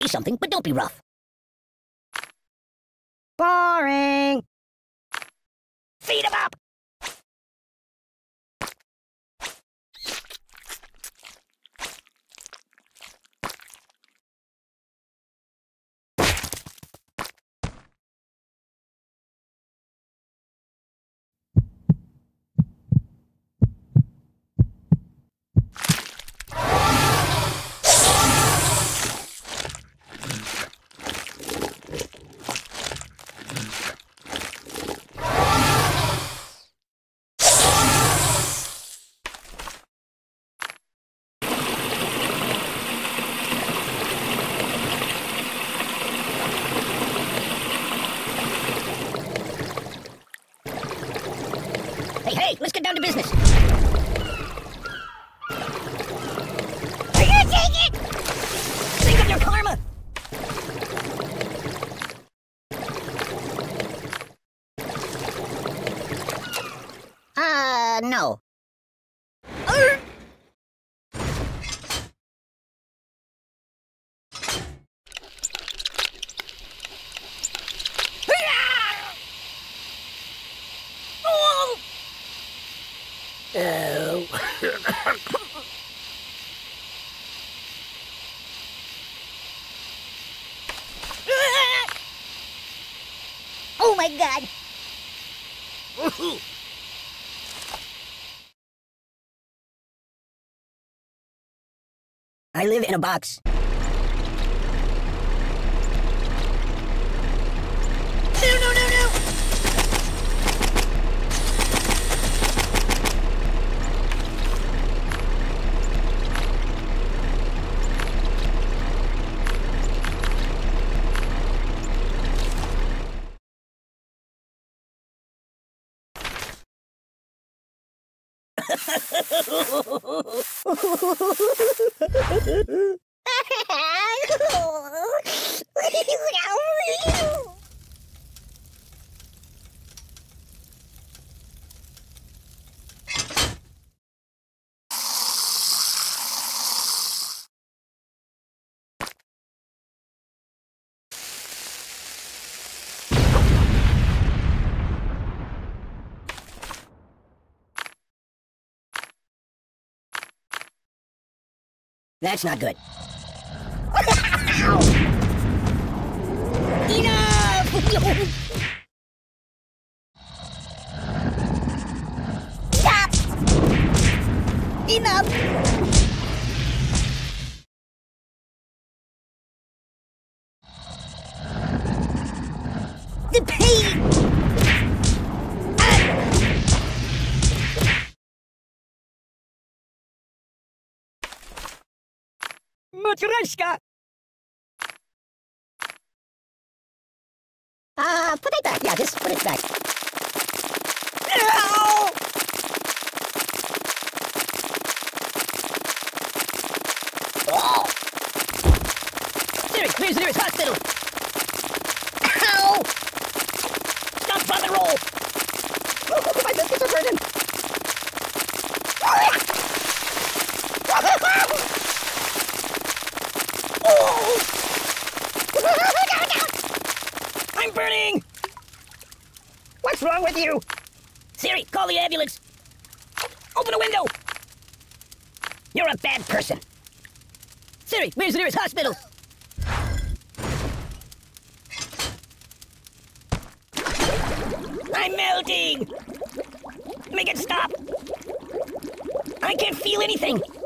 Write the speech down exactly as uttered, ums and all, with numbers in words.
Say something, but don't be rough. Boring. Feed him up! Hey, hey, let's get down to business. Are you gonna take it? Think of your karma. Uh, no. Arr! Oh. Oh my God! I live in a box. No, no, no, no! That's not good. Enough! Stop! Enough! The pain! Matryoshka! Uh, put it back. Yeah, just put it back. Ow! Oh! Siri, where's the nearest hospital? Ow! Stop, rock and roll! Oh, my biscuits are burning! Oh! I'm burning! What's wrong with you? Siri, call the ambulance. Open a window. You're a bad person. Siri, where's the nearest hospital? I'm melting! Make it stop! I can't feel anything!